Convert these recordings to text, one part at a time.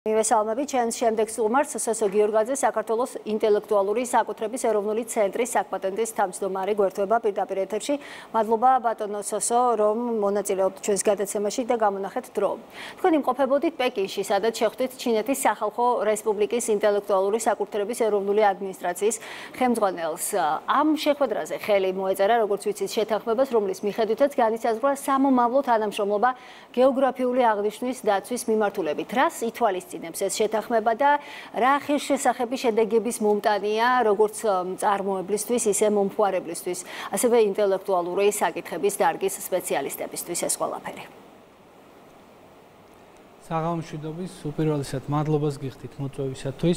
მივესალმები ჩვენს შემდეგ სტუმარს სესო გიორგაძე საქართველოს ინტელექტუალური საკუთრების ეროვნული ცენტრის საკპატენტის თავმჯდომარე გვერდება პირდაპირ ეთერში. მადლობა ბატონო სესო, რომ მონაწილეობთ ჩვენს გადაცემაში და გამონახეთ დრო. თქვენ იმყოფებოდით პეკინში, სადაც შეხვდით ჩინეთის სახალხო რესპუბლიკის ინტელექტუალური საკუთრების ეროვნული ადმინისტრაციის ხელმძღვანელს. ამ შეხვედრაზე ხელი მოეწერა, როგორც ვიცით, შეთანხმებას, რომლის მიხედვითაც განისაზღვრა სამომავლო თანამშრომლობა გეოგრაფიული აღნიშვნის დაცვის მიმართულებით. რას ითვალისწინებს ეს შეთანხმება და რა ხერხშესახები შედეგების მომტანია, როგორც წარმოებლისთვის, ისე მომხმარებლისთვის, ასევე ინტელექტუალური საკითხების დარგის სპეციალისტებისთვის ეს ყველაფერი. საღამოშვიდობის უპირველესად მადლობას გიხდით მოწვევისათვის.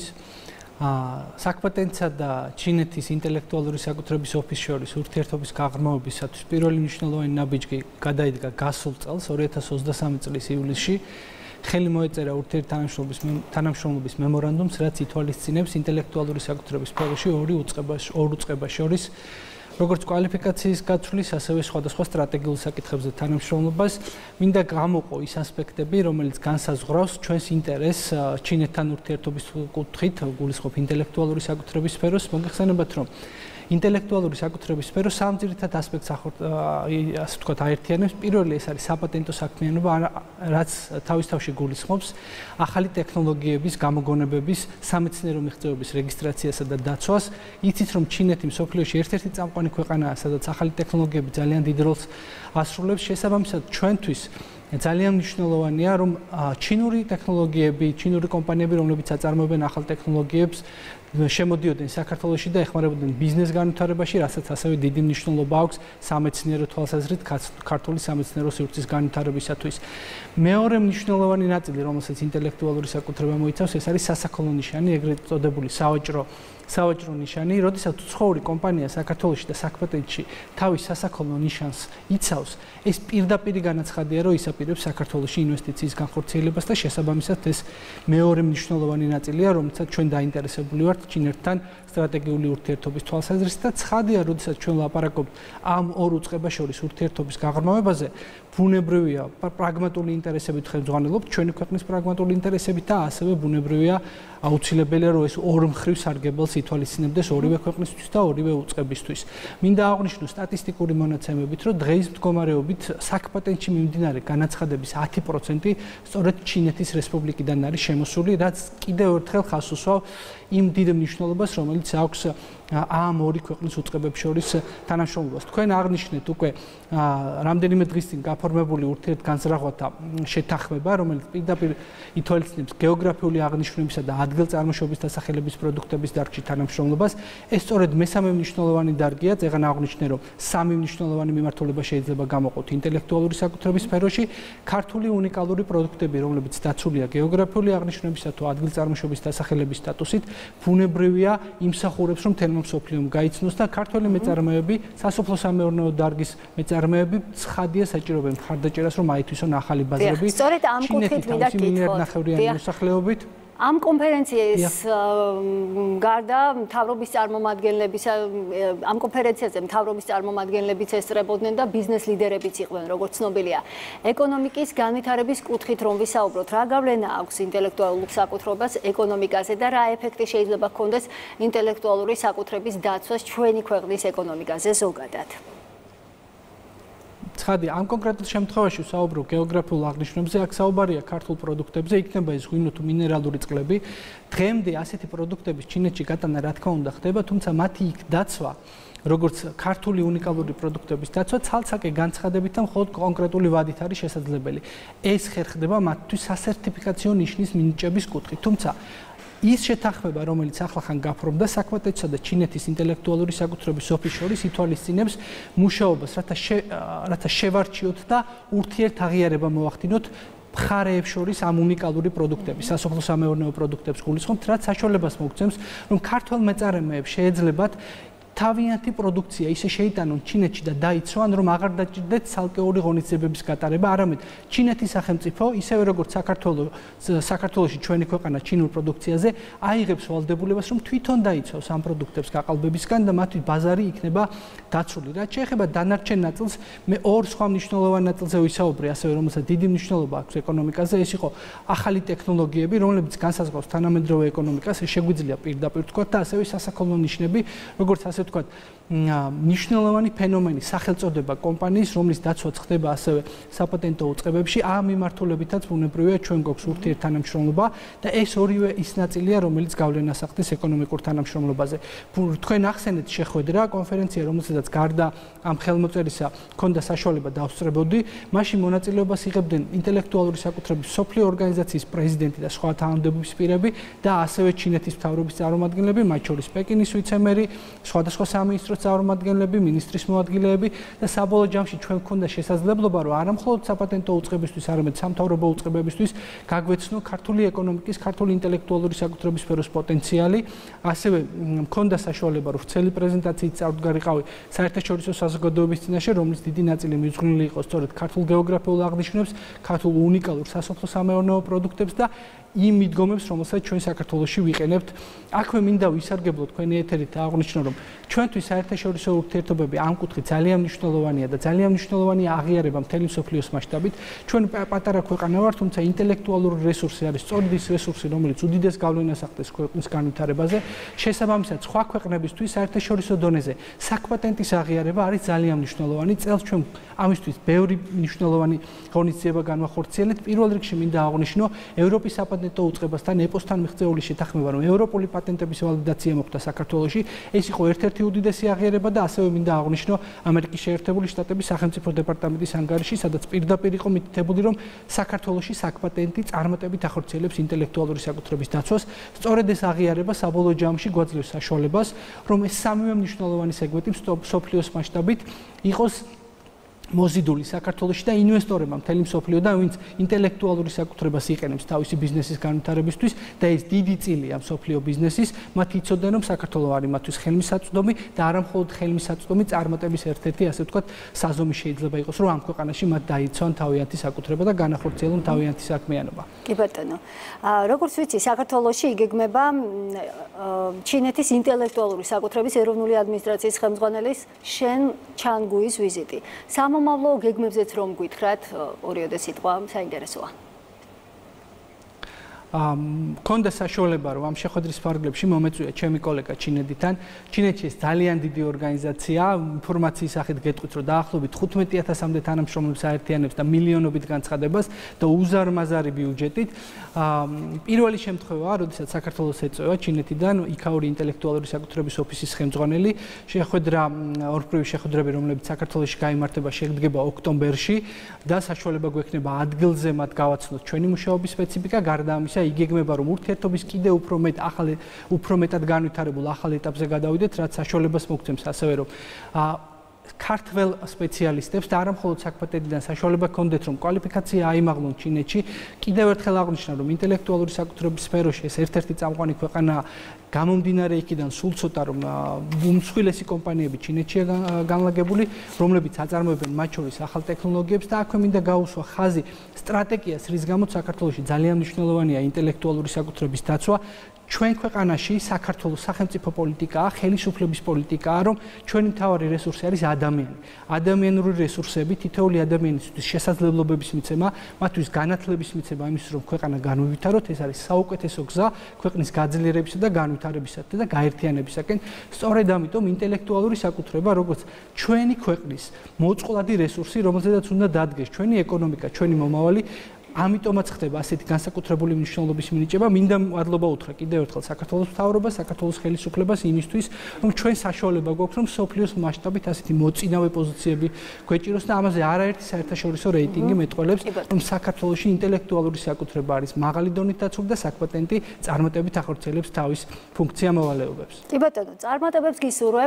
საკპატენტსა და ჩინეთის ინტელექტუალური საკუთრების ოფისის შორის ურთიერთობის გაღრმავებისათვის პირველი მნიშვნელოვანი ნაბიჯი გადაიდგა გასულ წელს 2023 წლის ივლისში. ხელი მოეწერა ურთიერთთანამშრომლობის მემორანდუმს, რაც ითვალისწინებს ინტელექტუალური საკუთრების სფეროში ორ უწყებას შორის როგორც კვალიფიკაციის გაცვლის, ასევე სხვადასხვა სტრატეგიულ საკითხებზე თანამშრომლობას. მინდა გამოყო ის ასპექტები, რომელიც განსაზღვრავს ჩვენს ინტერესს ჩინეთთან ურთიერთობის კუთხით, გულისხმობ ინტელექტუალური საკუთრების სფეროს. მოგეხსენებათ, რომ ინტელექტუალური საკუთრების სფერო სამ ძირითად ასპექტს ასე ვთქვათ აერთიანებს. პირველი ეს არის საპატენტო საქმიანობა, რაც თავის თავში გულისხმობს ახალი ტექნოლოგიების, გამოგონებების, სამეცნიერო მიღწევების რეგისტრაციასა და დაცვას. იცით, რომ ჩინეთი მსოფლიოში ერთ-ერთი წამყვანი ქვეყანაა, სადაც ახალი ტექნოლოგიები ძალიან დიდ როლს ასრულებს. შესაბამისად, ჩვენთვის ძალიან მნიშვნელოვანია, რომ ჩინური ტექნოლოგიები, ჩინური კომპანიები, რომლებიც აწარმოებენ ახალ ტექნოლოგიებს, შემოდიოდნენ საქართველოში და ეხმარებოდნენ ბიზნეს განვითარებაში, რასაც ასევე დიდი მნიშვნელობა აქვს სამეცნიერო თვალსაზრისით ქართული სამეცნიერო სივრცის განვითარებისათვის. მეორე მნიშვნელოვანი ნაწილი, რომელსაც ინტელექტუალური საკუთრება მოიცავს, ეს არის სასაქონლო ნიშანი, ეგრეთ წოდებული სავაჭრო ნიშანი. როდესაც უცხოური კომპანია საქართველოში და საკპატენტში თავის სასაქონლო ნიშანს იცავს, ეს პირდაპირ განაცხადია, რომ ისაპირებს საქართველოში ინვესტიციის განხორციელებას და შესაბამისად ეს მეორე მნიშვნელოვანი ნაწილია, რომელსაც ჩვენ დაინტერესებული ვართ ჩინეთთან სტრატეგიული ურთიერთობის თვალსაზრისით და ცხადია, როდესაც ჩვენ ლაპარაკობთ ამ ორ უწყებას შორის ურთიერთობის გაღრმავებაზე, ბუნებრივია პრაგმატული ინტერესებით ხელმძღვანელობთ, ჩვენი ქვეყნის პრაგმატული ინტერესებით და ასევე ბუნებრივია აუცილებელია, რომ ეს ორმხრივ სარგებელს ითვალისწინებდეს ორივე ქვეყნისთვის და ორივე უწყებისთვის. მინდა აღვნიშნო სტატისტიკური მონაცემებით, რომ დღეის მდგომარეობით საკპატენტში მიმდინარე განაცხადების 10% სწორედ ჩინეთის რესპუბლიკიდან არის შემოსული, რაც კიდევ ერთხელ ხაზს უსვავ იმ დიდ მნიშვნელობას, რომელიც აქვს ამ ორი ქვეყნის უწყებებს შორის თანამშრომლობას. თქვენ აღნიშნეთ უკვე რამდენიმე დღის წინ გაფორმებული ურთიერთგანზრახვათა შეთანხმება, რომელიც პირდაპირ ითვალისწინებს გეოგრაფიული აღნიშვნებისა და ადგილწარმოშობის დასახელების პროდუქტების დარგში თანამშრომლობას. ეს სწორედ მესამე მნიშვნელოვანი დარგია, წეგან აღვნიშნე, რომ სამი მნიშვნელოვანი მიმართულება შეიძლება გამოყოთ ინტელექტუალური საკუთრების სფეროში, ქართული უნიკალური პროდუქტები, რომლებიც დაცულია გეოგრაფიული აღნიშვნებისა თუ ადგილწარმოშობის დასახელების სტატუსით, ბუნებრივია იმსახურებს, რომ თელმა მსოფლიომ გაიცნოს და ქართველი მეწარმეები, სასოფლო-სამეურნეო დარგის მეწარმეები ცხადია საჭიროებენ მხარდაჭერას, რომ აითვისონ ახალი ბაზრები. სწორედ ამ კუთხით მინდა კითხოთ. მოსახლეობით ამ კონფერენციის გარდა მთავრობის წარმომადგენლებისა, ამ კონფერენციაზე მთავრობის წარმომადგენლებიც ესწრებოდნენ და ბიზნეს ლიდერებიც იყვნენ, როგორც ცნობილია. ეკონომიკის განვითარების კუთხით რომ ვისაუბროთ, რა გავლენა აქვს ინტელექტუალურ საკუთრებას ეკონომიკაზე და რა ეფექტი შეიძლება ჰქონდეს ინტელექტუალური საკუთრების დაცვას ჩვენი ქვეყნის ეკონომიკაზე ზოგადად? ცხადია, ამ კონკრეტულ შემთხვევაში საუბრობ გეოგრაფიულ აღნიშვნებზე, აქ საუბარია ქართულ პროდუქტებზე, იქნება ეს ღვინო თუ მინერალური წყლები. დღემდე ასეთი პროდუქტების ჩინეთში გატანა რა თქმა უნდა ხდება, თუმცა მათი იქ დაცვა, როგორც ქართული უნიკალური პროდუქტების დაცვა, ცალ-ცალკე განცხადებით და მხოლოდ კონკრეტული ვადით არის შესაძლებელი. ეს ხერხდება მათთვის სასერტიფიკაციო ნიშნის მინიჭების კუთხით. თუმცა ის შეთანხმება, რომელიც ახლახან გაფორმდა საკპატენტსა და ჩინეთის ინტელექტუალური საკუთრების ოფისის შორის ითვალისწინებს მუშაობას, რათა შევარჩიოთ და ურთიერთაღიარება მოვახდინოთ მხარეებს შორის ამ უნიკალური პროდუქტების, სასოფლო-სამეურნეო პროდუქტებს გულისხმობთ, რაც საშუალებას მოგცემს, რომ ქართველ მეწარმეებს შეეძლებათ თავიანთი პროდუქცია ისე შეიტანონ ჩინეთში და დაიცვან, რომ აღარ დაჭირდეთ ცალკეული ღონისძიებების გატარება, არამედ ჩინეთის სახელმწიფო, ისევე როგორც საქართველოში ჩვენი ქვეყანა ჩინურ პროდუქციაზე აიღებს ვალდებულებას, რომ თვითონ დაიცვავს ამ პროდუქტებს გაყალბებისგან და მათთვის ბაზარი იქნება დაცული. რაც შეეხება დანარჩენ ნაწილს, მე ორ სხვა მნიშვნელოვან ნაწილზე ვისაუბრე, ასევე რომელსაც დიდი მნიშვნელობა აქვს ეკონომიკაზე, ეს იყო ახალი ტექნოლოგიები, რომლებიც განსაზღვრავს თანამედროვე ეკონომიკას, შეგვიძლია პირდაპირ ვთქვათ და ასევე სასაქონლო ნიშნები, როგორც ასე ვთქვათ, მნიშვნელოვანი ფენომენი, სახელწოდება კომპანიის, რომლის დაცვაც ხდება ასევე საპატენტო უწყებებში, ამ მიმართულებითაც ბუნებრივია ჩვენ გვაქვს ურთიერთთანამშრომლობა და ეს ორივე ის ნაწილია, რომელიც გავლენას ახდენს ეკონომიკურ თანამშრომლობაზე. თქვენ ახსენეთ შეხვედრა, კონფერენცია, რომელსაც გარდა ამ ხელმოწერისა ჰქონდა საშუალება დავსწრებოდი, მაშინ მონაწილეობას იღებდნენ ინტელექტუალური საკუთრების მსოფლიო ორგანიზაციის პრეზიდენტი და სხვა თანამდებობის პირები და ასევე ჩინეთის მთავრობის წარმომადგენლები, მათ შორის პეკინის ვიცე-მერი, სხვადასხვა სამინისტროს წარმომადგენლები, მინისტრის მოადგილეები და საბოლოო ჯამში ჩვენ გვქონდა შესაძლებლობა, რომ არა მხოლოდ საპატენტო უწყებისთვის, არამედ სამთავრობო უწყებებისთვის გაგვეცნო ქართული ეკონომიკის, ქართული ინტელექტუალური საკუთრების სფეროს პოტენციალი, ასევე მქონდა საშუალება, რომ ვრცელი პრეზენტაციით წარდგარიყავი საერთაშორისო საზოგადოების წინაშე, რომლის დიდი ნაწილი მიძღვნილი იყო სწორედ ქართულ გეოგრაფიულ აღნიშვნებს, ქართულ უნიკალურ სასოფლო-სამეურნეო პროდუქტებს და იმ მიდგომებს, რომელსაც ჩვენ საქართველოში ვიყენებთ. აქვე მინდა ვისარგებლო თქვენი ეთერით და აღვნიშნო, რომ ჩვენთვის საერთაშორისო ურთიერთობები ამ კუთხით ძალიან მნიშვნელოვანია და ძალიან მნიშვნელოვანია აღიარება მთელი მსოფლიოს მასშტაბით. ჩვენ პატარა ქვეყანა ვართ, თუმცა ინტელექტუალური რესურსი არის სწორედ ის რესურსი, რომელიც უდიდეს გავლენას ახდენს ქვეყნის განვითარებაზე. შესაბამისად, სხვა ქვეყნებისთვის საერთაშორისო დონეზე საკპატენტის აღიარება არის ძალიან მნიშვნელოვანი. წელს ჩვენ ამისთვის ბევრი მნიშვნელოვანი ღონისძიება განვახორციელებთ. პირველ რიგში მინდა აღვნიშნო ევროპის საპატენტო უწყებასთან ეპოსთან მიღწეული შეთანხმება, რომ ევროპული პატენტების ვალიდაცია მოხდა საქართველოში. ეს იყო ერთ-ერთი უდიდესი აღიარება და ასევე მინდა აღვნიშნო ამერიკის შეერთებული შტატების სახელმწიფო დეპარტამენტის ანგარიში, სადაც პირდაპირ იყო მითითებული, რომ საქართველოში საკპატენტი წარმატებით ახორციელებს ინტელექტუალური საკუთრების დაცვას. სწორედ ეს აღიარება საბოლოო ჯამში გვაძლევს საშუალებას, რომ ეს სამივე მნიშვნელოვანი სეგმენტი მსოფლიოს მასშტაბით იყოს მოზიდული საქართველოში და ინვესტორებმა მთელი მსოფლიო და ვინც ინტელექტუალური საკუთრებას იყენებს თავისი ბიზნესის განვითარებისთვის და ეს დიდი წილია მსოფლიო ბიზნესის, მათ იცოდნენ, რომ საქართველო არის მათთვის ხელმისაწვდომი და არა მხოლოდ ხელმისაწვდომი წარმატების ერთ-ერთი, ასე ვთქვათ, საზომი შეიძლება იყოს, რომ ამ ქვეყანაში მათ დაიცვან თავიანთი საკუთრება და განახორციელონ თავიანთი საქმიანობა. კი ბატონო. როგორც ვიცი, საქართველოში იგეგმება ჩინეთის ინტელექტუალური საკუთრების ეროვნული ადმინისტრაციის ხელმძღვანელის შენ ჩანგუის ვიზიტი. მომავლო გეგმებზეც რომ გითხრათ, ორიოდე სიტყვა საინტერესოა. მქონდა საშუალება, რომ ამ შეხვედრის ფარგლებში მომეწვია ჩემი კოლეგა ჩინეთიდან. ჩინეთში ეს ძალიან დიდი ორგანიზაცია, ინფორმაციის სახით გეტყვით, რომ დაახლოებით 15,000-მდე თანამშრომლებს აერთიანებს და მილიონობით განცხადებას და უზარმაზარი ბიუჯეტით. პირველი შემთხვევაა, როდესაც საქართველოს ეწევა ჩინეთიდან იქაური ინტელექტუალური საკუთრების ოფისის ხელმძღვანელი. შეხვედრა, ორფეროვი შეხვედრები, რომლებიც საქართველოში გაიმართება, შეგდგება ოქტომბერში და საშუალება გვექნება ადგილზე მათ გავაცნოთ ჩვენი მუშაობის სპეციფიკა, გარდა ამისა იგეგმება, რომ ურთიერთობის კიდევ უფრო მეტად განვითარებულ ახალ ეტაპზე გადავიდეთ, რაც საშუალებას მოგცემს ასევე, რომ ქართველ სპეციალისტებს და არა მხოლოდ საკპატენტიდან საშუალება ჰქონდეთ, რომ კვალიფიკაცია აიმაღლონ ჩინეთში. კიდევ ერთხელ აღვნიშნა, რომ ინტელექტუალური საკუთრების სფეროში ეს ერთ-ერთი წამყვანი ქვეყანაა, გამომდინარე იქიდან სულ ცოტა, რომ უმსხვილესი კომპანიები ჩინეთშია განლაგებული, რომლებიც აწარმოებენ მათ შორის ახალ ტექნოლოგიებს და აქვე მინდა გაუსვა ხაზი სტრატეგიას, რის გამოც საქართველოში ძალიან მნიშვნელოვანია ინტელექტუალური საკუთრების დაცვა. ჩვენ ქვეყანაში საქართველოს სახელმწიფო პოლიტიკაა, ხელისუფლების პოლიტიკაა, რომ ჩვენი მთავარი რესურსი არის ადამიანი. ადამიანური რესურსები, თითოეული ადამიანისთვის შესაძლებლობების მიცემა, მათთვის განათლების მიცემა იმისთვის, რომ ქვეყანა განვითაროთ, ეს არის საუკეთესო გზა ქვეყნის გაძლიერებისა და განვითარებისაკენ და გაერთიანებისაკენ. სწორედ ამიტომ ინტელექტუალური საკუთრება, როგორც ჩვენი ქვეყნის მოწყვლადი რესურსი, რომელზედაც უნდა დადგეს ჩვენი ეკონომიკა, ჩვენი მომავალი, ამიტომაც ხდება ასეთი განსაკუთრებული მნიშვნელობის მინიჭება. მინდა მადლობა უთხრა კიდევ ერთხელ საქართველოს მთავრობას, საქართველოს ხელისუფლებას იმისთვის, რომ ჩვენ საშუალება გვაქვს, რომ სოფლიოს მასშტაბით ასეთი მოწინავე პოზიციები გვეჭიროს და ამაზე არაერთი საერთაშორისო რეიტინგი მეტყველებს, რომ საქართველოში ინტელექტუალური საკუთრება არის მაღალი დონით დაცული და საკპატენტი წარმატებით ახორციელებს თავის ფუნქცია-მოვალეობებს. კი ბატონო, წარმატებებს გისურვებ.